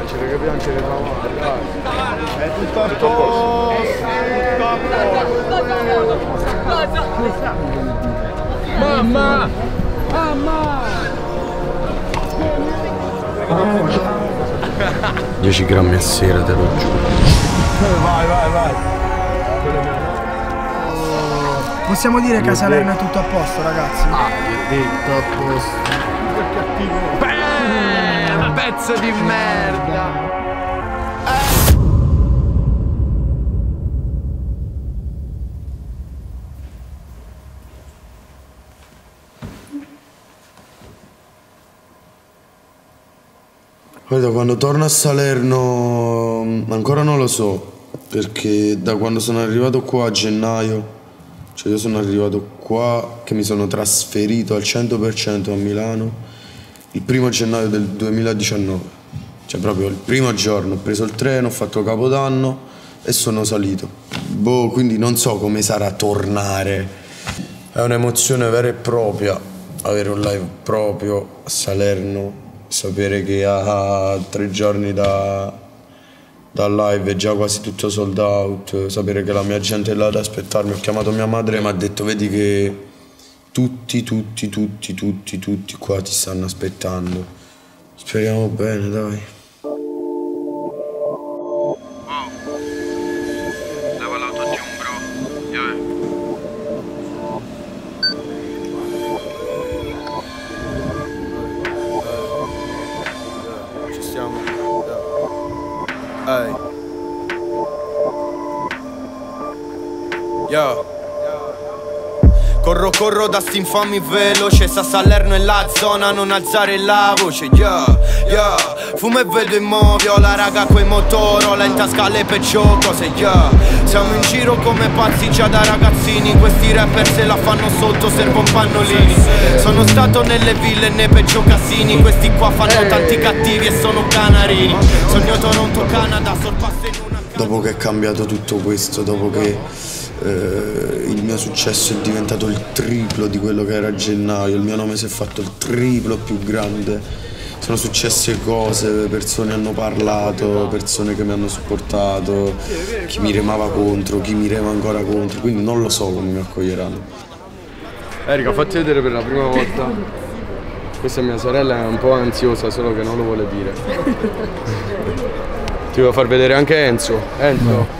piangere, che piangere fa male, dai. È tutto a posto. Mamma! Mamma! 10 grammi a sera, te lo giuro. Vai, vai, vai. Possiamo dire che a Salerno è tutto a posto, ragazzi? Ah, tutto a posto. Pezzo di merda! Guarda, quando torno a Salerno ancora non lo so, perché da quando sono arrivato qua a gennaio, cioè io sono arrivato qua che mi sono trasferito al 100% a Milano il 1° gennaio del 2019, cioè proprio il primo giorno ho preso il treno, ho fatto Capodanno e sono salito. Boh, quindi non so come sarà tornare, è un'emozione vera e propria avere un live proprio a Salerno. Sapere che a 3 giorni dal live è già quasi tutto sold out, sapere che la mia gente è là ad aspettarmi. Ho chiamato mia madre e mi ha detto: vedi che tutti qua ti stanno aspettando. Speriamo bene, dai. Leva l'autotune, bro. Ci stiamo. Ehi. Yo. Corro da st'infami veloce, sta Salerno è la zona, non alzare la voce. Yo. Fumo e vedo in movio, la raga coi Motorola in tasca le peggio cose. Yo. Siamo in giro come pazzi già da ragazzini, questi rapper se la fanno sotto servono pannolini. Sono stato nelle ville e nei peggio casini, questi qua fanno tanti cattivi e sono canarini. Sogno Toronto, Canada, sorpasso in una... Dopo che è cambiato tutto questo, dopo che il mio successo è diventato il triplo di quello che era a gennaio, il mio nome si è fatto il triplo più grande, sono successe cose, persone hanno parlato, persone che mi hanno supportato, chi mi remava contro, chi mi rema ancora contro, quindi non lo so come mi accoglieranno. Erika, fatti vedere per la prima volta. Questa è mia sorella, è un po' ansiosa, solo che non lo vuole dire. Ti devo far vedere anche Enzo. Enzo.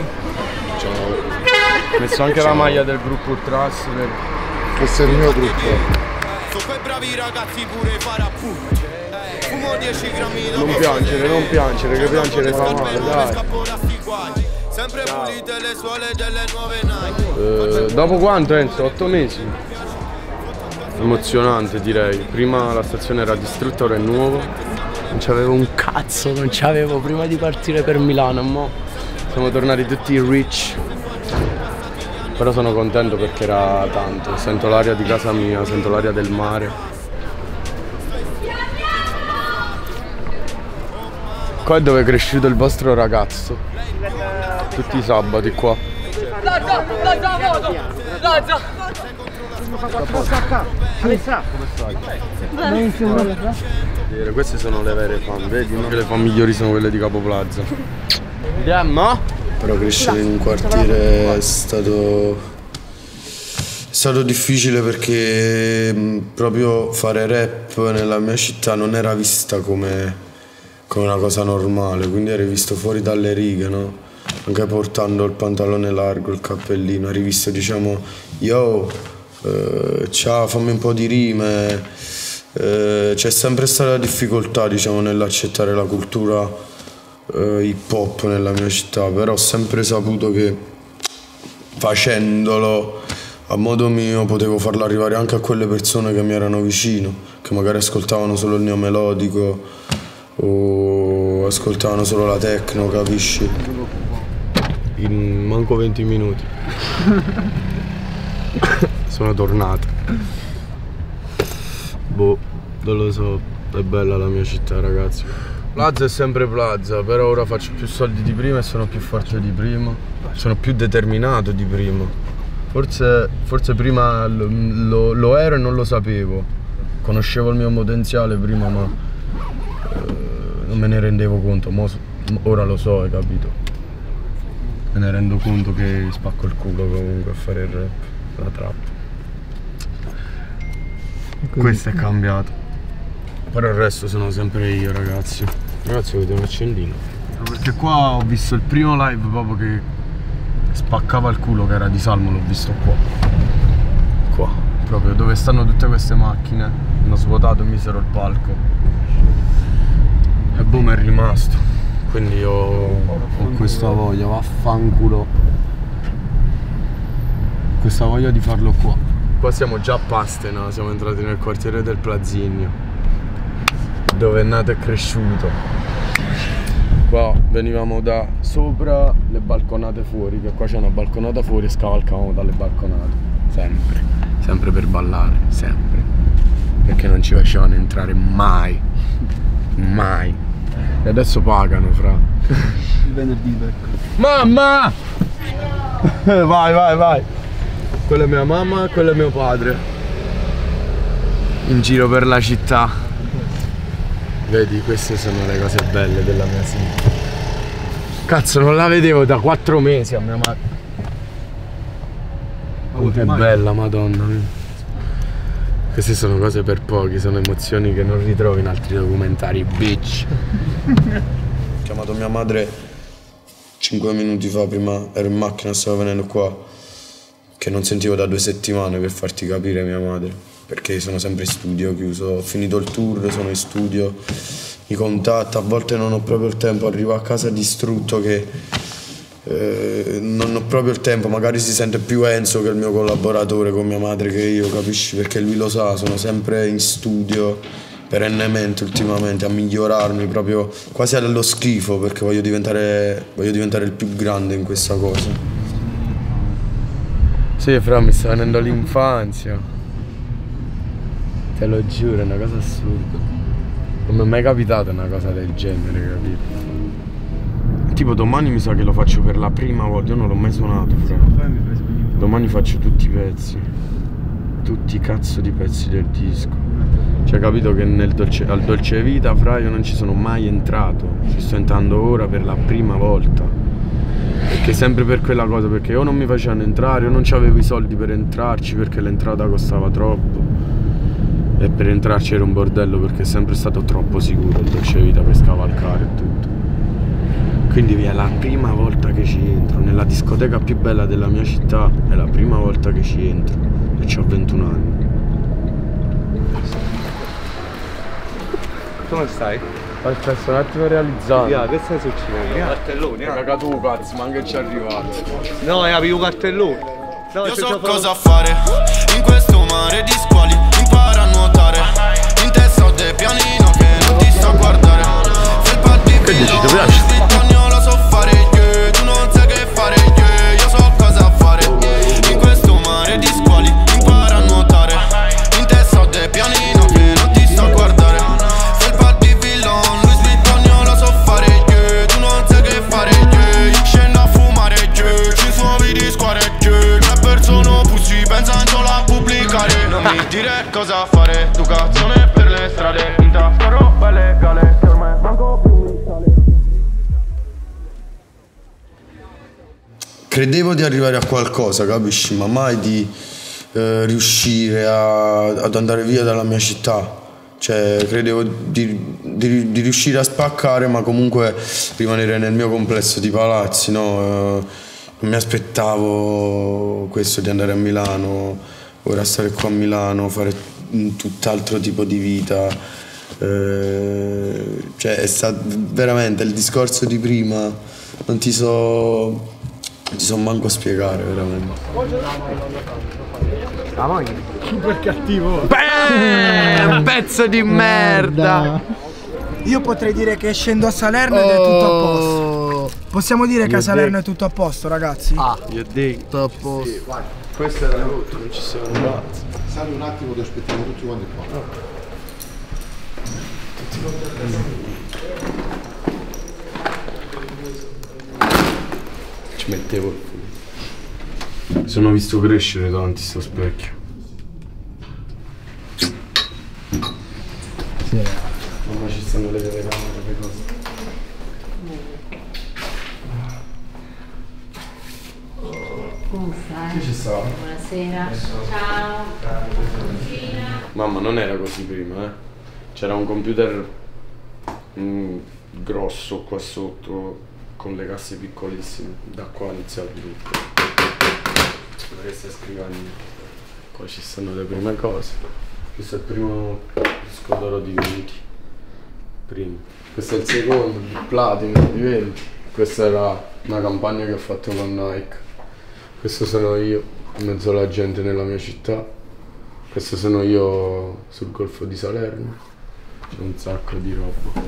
Ho messo anche la maglia del gruppo Ultras. Questo è il mio gruppo. Sono quei bravi ragazzi pure fare appunto. Fumo 10 grammi da Non piangere, che piangere fa male, dai. Sempre pulite le suole delle nuove Nike. Dopo quanto, Enzo? 8 mesi? Emozionante, direi. Prima la stazione era distrutta, ora è nuovo. Non c'avevo un cazzo, non c'avevo prima di partire per Milano, mo siamo tornati tutti rich. Però sono contento perché era tanto, sento l'aria di casa mia, sento l'aria del mare. Qua è dove è cresciuto il vostro ragazzo. Tutti i sabati qua. Queste sono le vere fan, vedi? No? Le fan migliori sono quelle di Capo Plaza. Andiamo? Però crescere in un quartiere è stato difficile perché proprio fare rap nella mia città non era vista come una cosa normale, quindi eri visto fuori dalle righe, no? Anche portando il pantalone largo, il cappellino, eri visto, diciamo, yo, ciao, fammi un po' di rime. C'è sempre stata difficoltà, diciamo, nell'accettare la cultura hip hop nella mia città, però ho sempre saputo che facendolo a modo mio potevo farlo arrivare anche a quelle persone che mi erano vicino, che magari ascoltavano solo il neomelodico o ascoltavano solo la techno, capisci? In manco 20 minuti sono tornato. Boh, non lo so, è bella la mia città, ragazzi. Plaza è sempre Plaza, però ora faccio più soldi di prima e sono più forte di prima. Sono più determinato di prima. Forse prima lo ero e non lo sapevo. Conoscevo il mio potenziale prima, ma non me ne rendevo conto, ora lo so, hai capito? Me ne rendo conto che spacco il culo comunque a fare il rap, la trap. Questo è cambiato. Però il resto sono sempre io, ragazzi. Ragazzi, avete un accendino? Perché qua ho visto il primo live proprio che spaccava il culo, che era di Salmo, l'ho visto qua. Qua, proprio dove stanno tutte queste macchine. Hanno svuotato e misero il palco. E boom, è rimasto. Quindi io ho questa voglia, vaffanculo. Questa voglia di farlo qua. Qua siamo già a Pastena, siamo entrati nel quartiere del Plazinio, dove è nato e cresciuto. Qua venivamo da sopra le balconate fuori, che qua c'è una balconata fuori e scavalcavamo dalle balconate. Sempre, sempre per ballare, sempre. Perché non ci facevano entrare mai. Mai. E adesso pagano, fra. Il venerdì, ecco. Mamma! Vai, vai, vai. Quella è mia mamma e quello è mio padre. In giro per la città. Vedi, queste sono le cose belle della mia vita. Cazzo, non la vedevo da 4 mesi a mia madre. Oh, che bella, madonna mia. Queste sono cose per pochi, sono emozioni che non ritrovi in altri documentari, bitch. Ho chiamato mia madre 5 minuti fa, prima ero in macchina, stavo venendo qua, che non sentivo da 2 settimane, per farti capire mia madre. Perché sono sempre in studio, chiuso, ho finito il tour, sono in studio, mi contatta, a volte non ho proprio il tempo, arrivo a casa distrutto che non ho proprio il tempo, magari si sente più Enzo che il mio collaboratore con mia madre che io, capisci? Perché lui lo sa, sono sempre in studio, perennemente ultimamente, a migliorarmi proprio quasi allo schifo, perché voglio diventare il più grande in questa cosa. Sì, fra, mi sta venendo l'infanzia. Te lo giuro, è una cosa assurda. Non mi è mai capitata una cosa del genere, capito? Tipo domani mi sa che lo faccio per la prima volta, io non l'ho mai suonato, fra. Domani faccio tutti i pezzi. Tutti i cazzo di pezzi del disco. Cioè, capito che al Dolce Vita, fra, io non ci sono mai entrato. Ci sto entrando ora per la prima volta. Perché sempre per quella cosa, perché o non mi facevano entrare, o non c'avevo i soldi per entrarci, perché l'entrata costava troppo. E per entrarci era un bordello, perché è sempre stato troppo sicuro il Dolce Vita per scavalcare e tutto. Quindi è la prima volta che ci entro, nella discoteca più bella della mia città, è la prima volta che ci entro. E ho 21 anni. Come stai? Aspetta un attimo realizzato. Via, che stai succedendo? Cartellone, Caga tu, cazzo, ma anche ci è arrivato. No, è un cartellone. No, io so cosa fare in questo mare di squali. Impara a nuotare. In testa ho dei pianino che non ti sto a guardare. Felpa di vino, svittagnolo so fare io. Tu non sai che fare io so cosa fare in questo mare di squali. Impara a nuotare. In testa ho dei pianino che non ti sto a guardare. Felpa di vino, lui svittagnolo so fare io. Tu non sai che fare io. Scendo a fumare io. Ci suovi di squadre io. Sono pussi pensando solo a pubblicare. Non mi dire cosa fare, educazione per le strade. In tasca roba legale, che ormai manco più mi sale. Credevo di arrivare a qualcosa, capisci? Ma mai di riuscire ad andare via dalla mia città. Cioè, credevo di riuscire a spaccare, ma comunque rimanere nel mio complesso di palazzi, no? Non mi aspettavo questo, di andare a Milano, ora stare qua a Milano, fare un tutt'altro tipo di vita. Cioè, è stato veramente il discorso di prima, non ti so manco spiegare, veramente. La macchina? Super cattivo. Un pezzo di merda. Io potrei dire che scendo a Salerno ed è tutto a posto. Possiamo dire che a Salerno è tutto a posto, ragazzi? Ah, io dico tutto a posto. Sì, questo era tutto, non ci siamo andati. Sali un attimo, ti aspettiamo tutti quanti qua. Ci mettevo. Mi sono visto crescere davanti a sto specchio. Sì. Ma ci stanno le telecamere, le cose. Come stai? Che ci sta? Buonasera. Ciao. Mamma, non era così prima, eh. C'era un computer grosso qua sotto con le casse piccolissime. Da qua ha iniziato tutto. Quello che stai scrivendo. Qua ci stanno le prime cose. Questo è il primo disco d'oro di Unity. Primo. Questo è il secondo, il platino di 20. Questa era una campagna che ho fatto con Nike. Questo sono io in mezzo alla gente nella mia città. Questo sono io sul Golfo di Salerno. C'è un sacco di roba.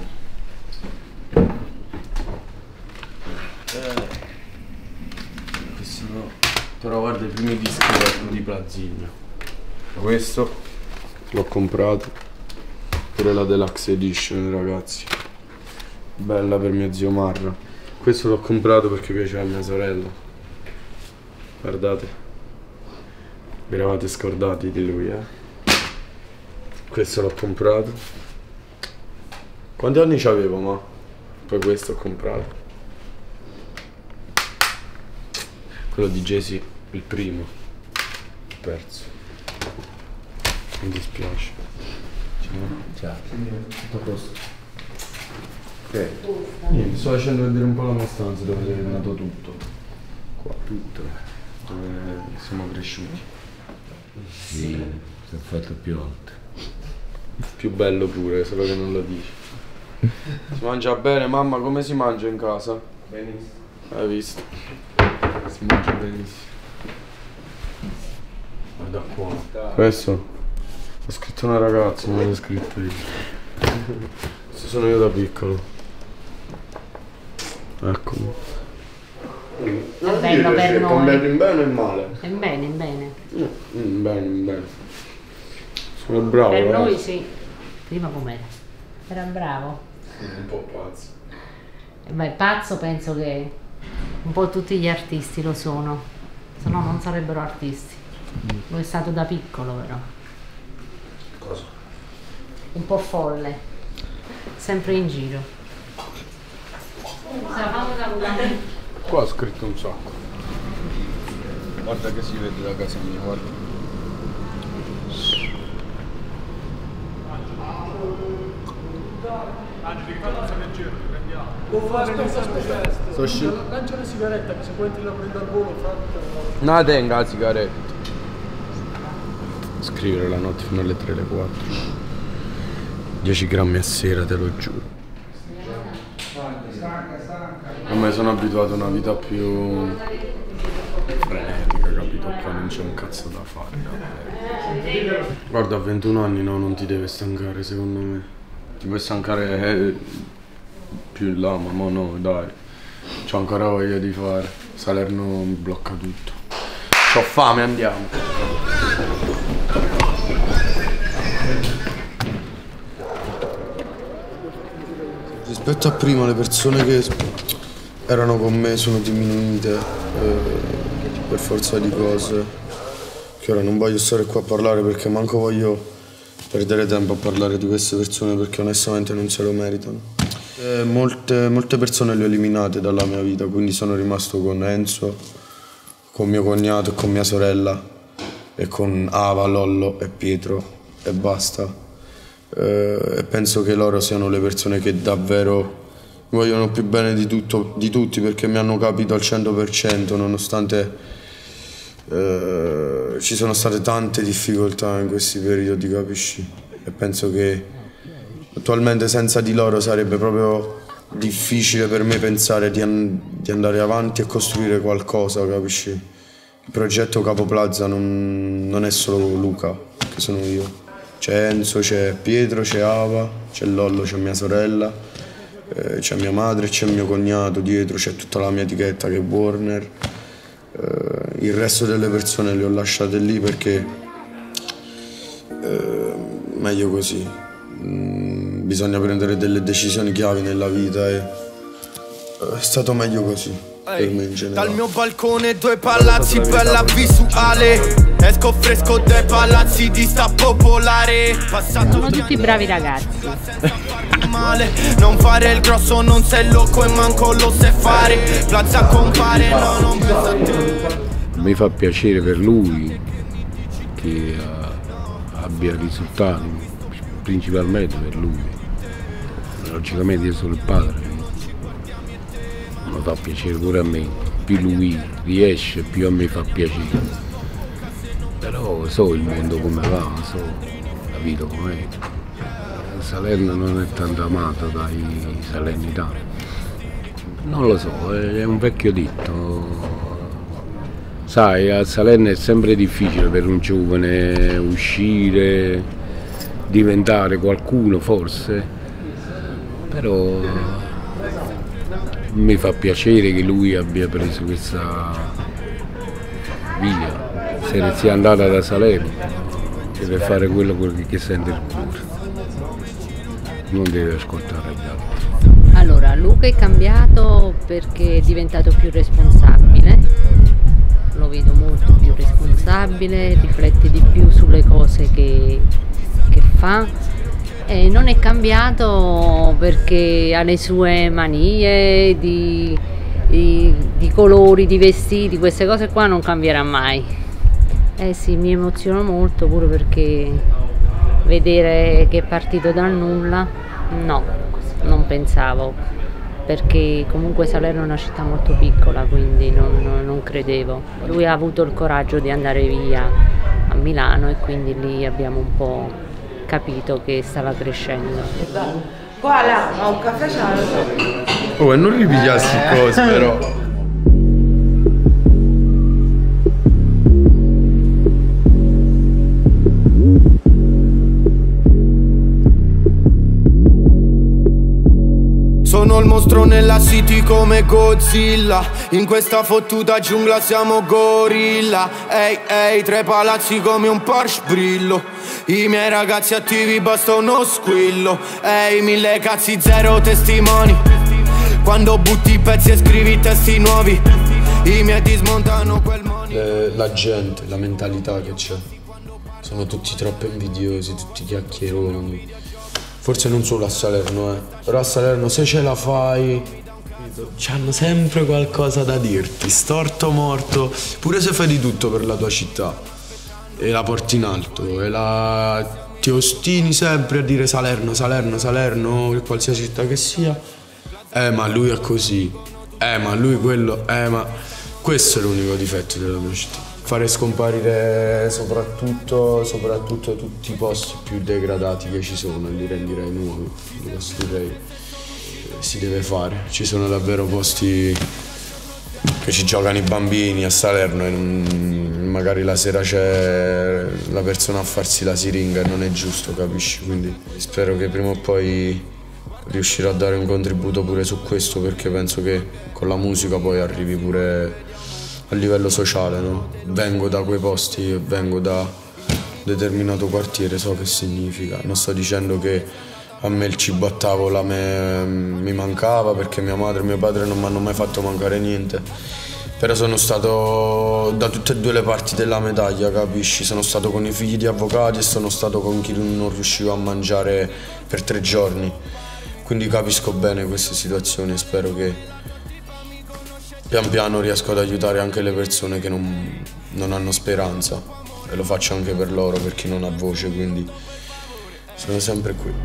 Questo no. Però guarda i primi dischi di Plazzigno. Questo l'ho comprato. Pure la Deluxe Edition, ragazzi. Bella per mio zio Marra. Questo l'ho comprato perché piaceva a mia sorella. Guardate. Vi eravate scordati di lui, eh? Questo l'ho comprato. Quanti anni c'avevo, ma? Poi questo ho comprato. Quello di Jay-Z, il primo. Ho perso. Mi dispiace. Ciao. Tutto a posto. Ok. Niente, sto facendo vedere un po' la mia stanza dove è nato tutto. Qua, tutto. Dove siamo cresciuti. Sì, si è fatto più alto. Più bello pure, solo che non lo dici. Si mangia bene, mamma, come si mangia in casa? Benissimo. Hai visto? Si mangia benissimo. Guarda qua. Questo? Ho scritto una ragazza, non l'ho scritto io. Questo sono io da piccolo. Eccomi. È bello per noi. Cambiato in bene o in male? È bene, bene. Bene. Sono bravo. Per noi sì. Prima com'era? Era bravo. Un po' pazzo. Beh, pazzo penso che un po' tutti gli artisti lo sono. Se no non sarebbero artisti. Lui è stato da piccolo però. Cosa? Un po' folle. Sempre in giro. Qua ho scritto un sacco. Guarda che si vede da casa mia, guarda. Sto uscendo. Lancia una sigaretta che se poi entri la prendo al volo, No, tenga la sigaretta. Scrivere la notte fino alle 3 alle 4. 10 grammi a sera, te lo giuro. Ormai sono abituato a una vita più frenetica, capito? Qua non c'è un cazzo da fare. Guarda, a 21 anni no, non ti deve stancare secondo me. Ti puoi stancare più in là, ma no, dai. C'ho ancora voglia di fare. Salerno mi blocca tutto. C'ho fame, andiamo. Rispetto a prima le persone che erano con me sono diminuite per forza di cose. Che ora non voglio stare qua a parlare perché manco voglio perdere tempo a parlare di queste persone perché onestamente non se lo meritano. Molte persone le ho eliminate dalla mia vita, quindi sono rimasto con Enzo, con mio cognato e con mia sorella e con Ava, Lollo e Pietro e basta. E penso che loro siano le persone che davvero mi vogliono più bene di tutti perché mi hanno capito al 100% nonostante ci sono state tante difficoltà in questi periodi, capisci? E penso che attualmente senza di loro sarebbe proprio difficile per me pensare di andare avanti e costruire qualcosa, capisci? Il progetto Capo Plaza non è solo Luca, che sono io. C'è Enzo, c'è Pietro, c'è Ava, c'è Lollo, c'è mia sorella, c'è mia madre, c'è mio cognato dietro, c'è tutta la mia etichetta che è Warner. Il resto delle persone le ho lasciate lì perché meglio così. Bisogna prendere delle decisioni chiavi nella vita e è stato meglio così. Per me in generale. Dal mio balcone 2 palazzi, bella visuale. Esco fresco dai palazzi di sta popolare. Sono tutti bravi ragazzi. Non fare il grosso, non sei loco e manco lo sai fare. Plaza compare, no, non pensa a te. mi fa piacere per lui che abbia risultati, principalmente per lui. Logicamente io sono il padre, mi fa piacere pure a me, più lui riesce più a me fa piacere. Però so il mondo come va, so la vita com'è. Salerno non è tanto amato dai salernitani. Non lo so, è un vecchio detto. Sai, a Salerno è sempre difficile per un giovane uscire, diventare qualcuno forse, però mi fa piacere che lui abbia preso questa via. Se ne sia andata da Salerno, deve fare quello che sente il cuore, non deve ascoltare gli altri. Allora, Luca è cambiato perché è diventato più responsabile, lo vedo molto più responsabile, riflette di più sulle cose che fa, e non è cambiato perché ha le sue manie di colori, di vestiti, queste cose qua non cambierà mai. Eh sì, mi emoziono molto pure perché vedere che è partito dal nulla, no, non pensavo, perché comunque Salerno è una città molto piccola, quindi non credevo. Lui ha avuto il coraggio di andare via a Milano e quindi lì abbiamo un po' capito che stava crescendo. Qua là, un caffè c'ha. Oh, e non li pigliassi cose però. Sono il mostro nella city come Godzilla. In questa fottuta giungla siamo gorilla. Ehi, ehi, 3 palazzi come un Porsche brillo. I miei ragazzi attivi basta uno squillo. Ehi, 1000 cazzi, 0 testimoni. Quando butti i pezzi e scrivi testi nuovi, i miei ti smontano quel money. La gente, la mentalità che c'è. Sono tutti troppo invidiosi, tutti chiacchieroni. Forse non solo a Salerno, però a Salerno se ce la fai c'hanno sempre qualcosa da dirti, storto o morto, pure se fai di tutto per la tua città e la porti in alto ti ostini sempre a dire Salerno, Salerno, Salerno, qualsiasi città che sia. Ma lui è così, ma lui quello, ma questo è l'unico difetto della tua città. Fare scomparire soprattutto tutti i posti più degradati che ci sono e li rendirei nuovi, li costruirei. Si deve fare, ci sono davvero posti che ci giocano i bambini a Salerno e magari la sera c'è la persona a farsi la siringa e non è giusto, capisci? Quindi spero che prima o poi riuscirò a dare un contributo pure su questo, perché penso che con la musica poi arrivi pure a livello sociale, no? Vengo da quei posti, vengo da un determinato quartiere, so che significa. Non sto dicendo che a me il cibo a tavola mi mancava, perché mia madre e mio padre non mi hanno mai fatto mancare niente. Però sono stato da tutte e due le parti della medaglia, capisci? Sono stato con i figli di avvocati e sono stato con chi non riusciva a mangiare per 3 giorni. Quindi capisco bene queste situazioni e spero che pian piano riesco ad aiutare anche le persone che non hanno speranza, e lo faccio anche per loro, per chi non ha voce, quindi sono sempre qui.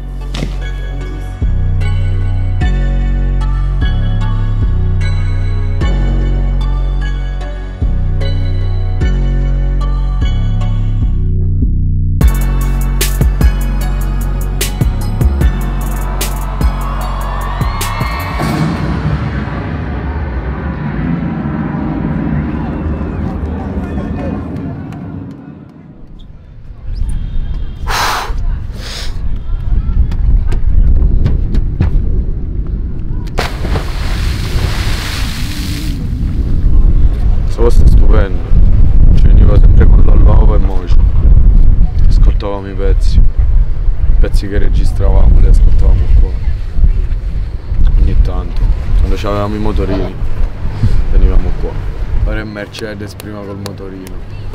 Questo posto è stupendo, ci veniva sempre con l'Alvao e Mojo, ascoltavamo i pezzi che registravamo, li ascoltavamo qua, ogni tanto, quando avevamo i motorini venivamo qua, ora è Mercedes prima col motorino.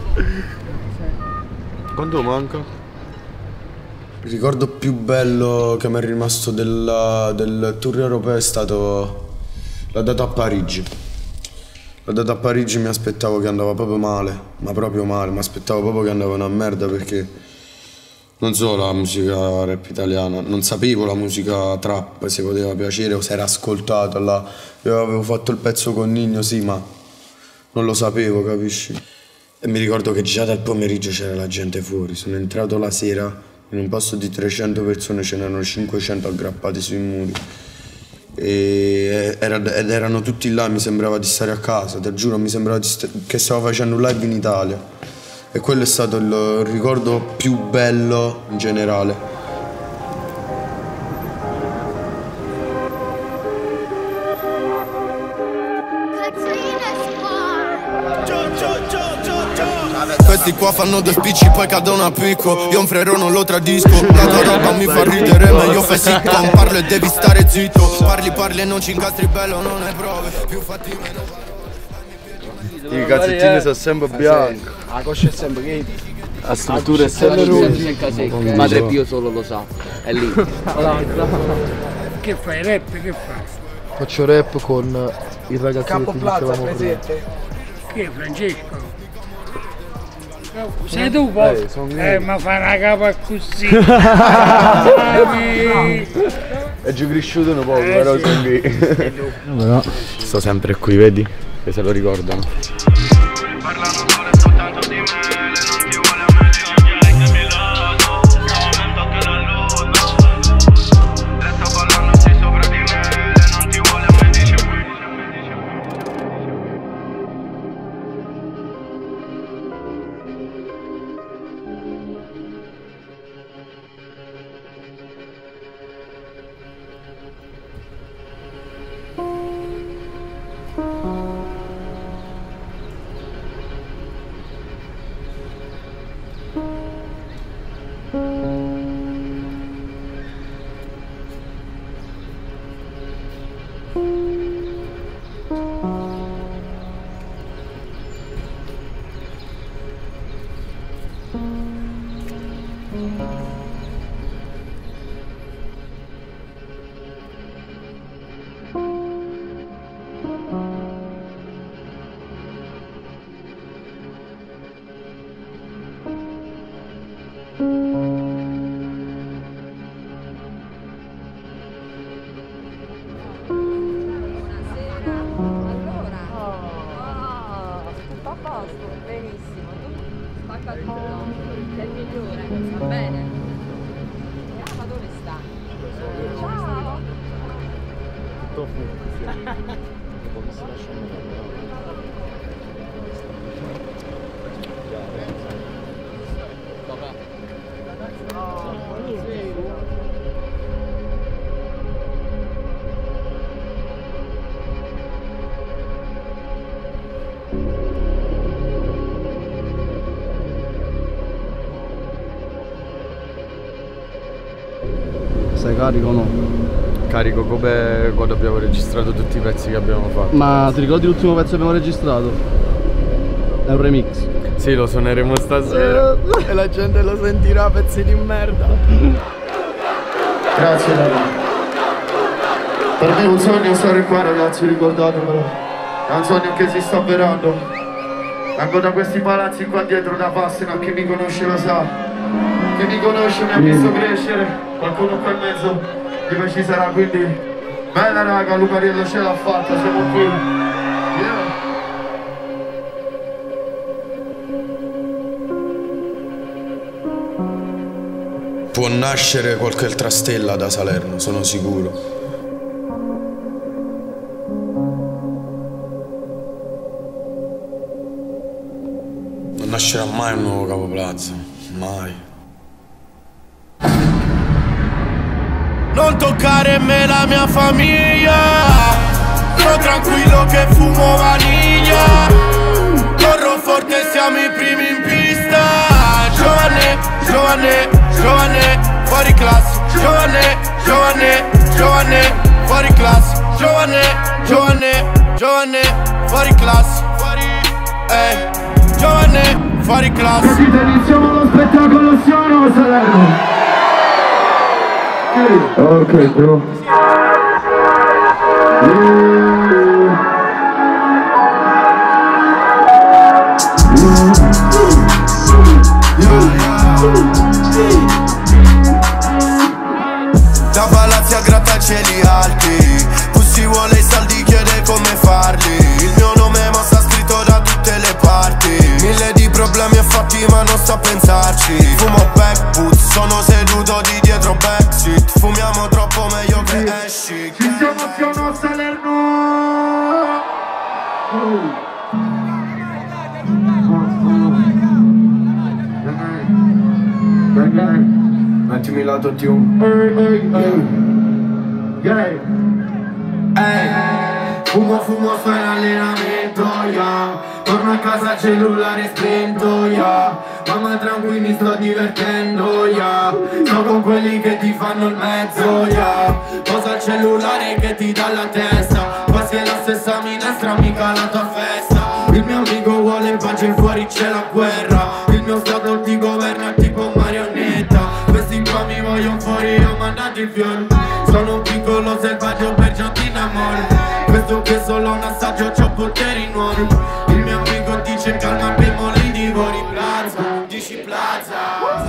Quanto manca? Il ricordo più bello che mi è rimasto del tour europeo è stato l'ho dato a Parigi. L'ho dato a Parigi, mi aspettavo che andava proprio male, ma proprio male, mi aspettavo proprio che andava una merda perché non solo la musica rap italiana, non sapevo la musica trap se poteva piacere o se era ascoltata là. Io avevo fatto il pezzo con Nino, sì, ma non lo sapevo, capisci? E mi ricordo che già dal pomeriggio c'era la gente fuori. Sono entrato la sera, in un posto di 300 persone ce n'erano 500 aggrappati sui muri. Ed erano tutti là, mi sembrava di stare a casa, te giuro, mi sembrava che stavo facendo un live in Italia. E quello è stato il ricordo più bello in generale. Questi qua fanno due spicci poi cadono a picco. Io un frero non lo tradisco. La tua roba mi fa ridere meglio fai sitcom. Parlo e devi stare zitto. Parli e non ci incastri, bello non hai prove. Più fatti meno. I cazzettini sono sempre bianchi. La coscia è sempre che la struttura è sempre rossa. Madre Pio solo lo sa. È lì. Che fai? Rap? Che fai? Faccio rap con il ragazzino che dicevamo prima. Che Francesco? Sei tu poi? Ma fa una capa così. È giù cresciuto un po', però sono qui. Sto sempre qui, vedi? Che se lo ricordano. Parlano solo e soltanto di me, non ti vuole a me, dice che mi lato, non tocca la luna. Resta parlando sei sopra di me, non ti vuole a me, dice Sei carico o no? Carico come quando abbiamo registrato tutti i pezzi che abbiamo fatto. Ma ti ricordi l'ultimo pezzo che abbiamo registrato? È un remix. Sì, lo suoneremo stasera. E la gente lo sentirà, pezzi di merda. Grazie Dario. Per me è un sogno stare qua ragazzi, ricordatevelo. È un sogno che si sta avverando. Vengo da questi palazzi qua dietro da Passena, chi mi conosce lo sa. Chi mi conosce mi ha visto crescere, qualcuno qua in mezzo di me ci sarà, quindi bella raga, Lucariello ce l'ha fatta, siamo qui. Yeah. Può nascere qualche altra stella da Salerno, sono sicuro. Non nascerà mai un nuovo Capo Plaza, mai. Non toccare me la mia famiglia, sto tranquillo che fumo vaniglia. Corro forte, siamo i primi in pista. Giovane, giovane, giovane, fuori classe. Giovane, giovane, giovane, fuori classe. Giovane, giovane, giovane, fuori classe. Giovane, fuori classe. Così iniziamo lo spettacolo, siamo Salerno. Ok, bro. cieli alti. Pussy vuole i saldi, chiede come farli. Il mio nome ma sta scritto da tutte le parti. Mille di problemi e fatti ma non sto a pensarci. Fumo backboot, sono seduto di dietro backseat. Fumiamo troppo, meglio che esci. Ci siamo a Salerno. Mettimi lato tune. Fumo, sto in allenamento, yeah. Torno a casa, cellulare spento, yeah. Mamma tranquilli, mi sto divertendo, yeah. Sto con quelli che ti fanno il mezzo, yeah. Posa il cellulare che ti dà la testa. Quasi è la stessa minestra, mica la tua festa. Il mio amico vuole pace e fuori c'è la guerra. Il mio stato ti governa tipo marionetta. Questi qua mi vogliono fuori, ho mandato il fiore. Sono un piccolo selvaggio perciò ti innamoro. Questo che è solo un assaggio, c'ho poteri nuovi. Il mio amico dice calma, abbiamo li divori. Plaza, dici plaza.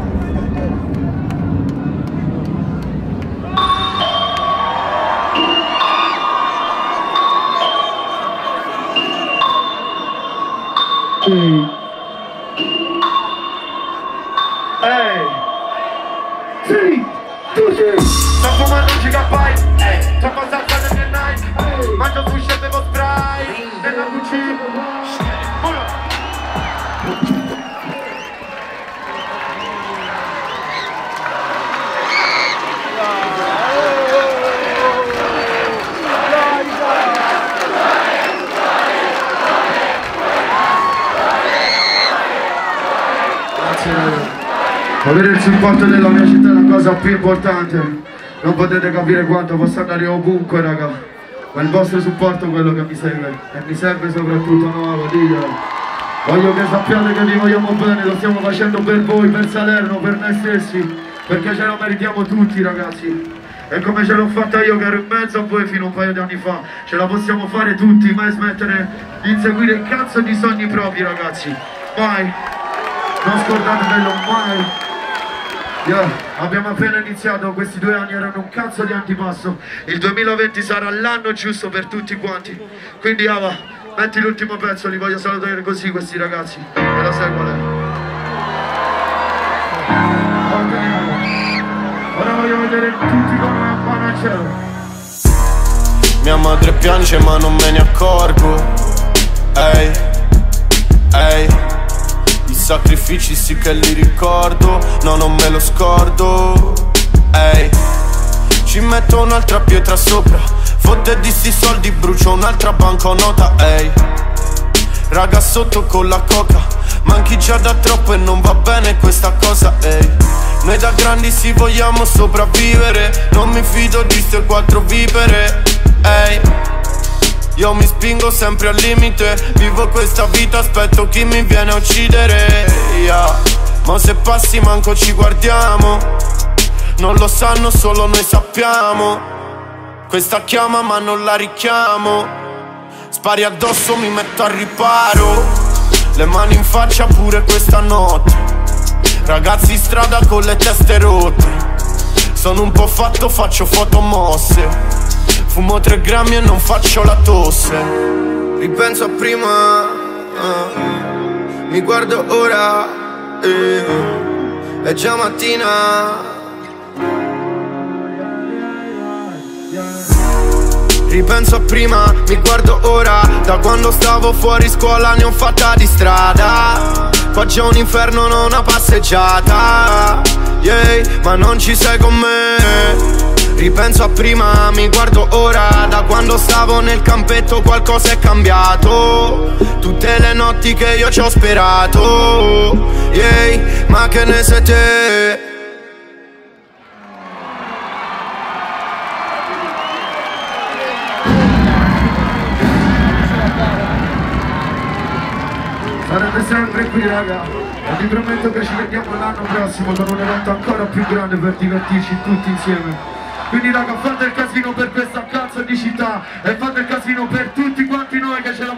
Sì, tu sì. Sto fumando un gigabyte, sto passando nel night. Mangio sushi e bevo Sprite nella cucina. Avere il supporto della mia città è la cosa più importante. Non potete capire quanto posso andare ovunque, raga. Ma il vostro supporto è quello che mi serve. E mi serve soprattutto nuovo, diglielo. Voglio che sappiate che vi vogliamo bene, lo stiamo facendo per voi, per Salerno, per noi stessi. Perché ce lo meritiamo tutti, ragazzi. E come ce l'ho fatta io che ero in mezzo a voi fino a un paio di anni fa, ce la possiamo fare tutti, mai smettere di inseguire il cazzo di sogni propri, ragazzi. Mai. Non scordatevelo mai. Abbiamo appena iniziato, questi 2 anni erano un cazzo di antipasso. Il 2020 sarà l'anno giusto per tutti quanti. Quindi Ava, metti l'ultimo pezzo, li voglio salutare così questi ragazzi. E la sai qual è? Ora voglio vedere tutti con una mano al cielo. Mia madre piange ma non me ne accorgo. Ehi, ehi. I sacrifici sì che li ricordo, no non me lo scordo. Ehi, ci metto un'altra pietra sopra. Fotte di sti soldi, brucio un'altra banconota. Ehi, raga sotto con la coca. Manchi già da troppo e non va bene questa cosa. Ehi, noi da grandi si vogliamo sopravvivere. Non mi fido di ste 4 vipere. Ehi, io mi spingo sempre al limite. Vivo questa vita, aspetto chi mi viene a uccidere, yeah. Ma se passi manco ci guardiamo. Non lo sanno, solo noi sappiamo. Questa chiama ma non la richiamo. Spari addosso, mi metto al riparo. Le mani in faccia pure questa notte. Ragazzi in strada con le teste rotte. Sono un po' fatto, faccio foto mosse. Fumo 3 grammi e non faccio la tosse. Ripenso a prima, mi guardo ora, è già mattina. Ripenso a prima, mi guardo ora. Da quando stavo fuori scuola ne ho fatta di strada. Qua c'è un inferno, non una passeggiata, yeah, ma non ci sei con me. Ripenso a prima, mi guardo ora. Da quando stavo nel campetto qualcosa è cambiato. Tutte le notti che io ci ho sperato, yeah, ma che ne sei te? Sarete sempre qui, raga. E vi prometto che ci vediamo l'anno prossimo con un evento ancora più grande per divertirci tutti insieme. Quindi raga, fate il casino per questa cazzo di città e fate il casino per tutti quanti noi che ce la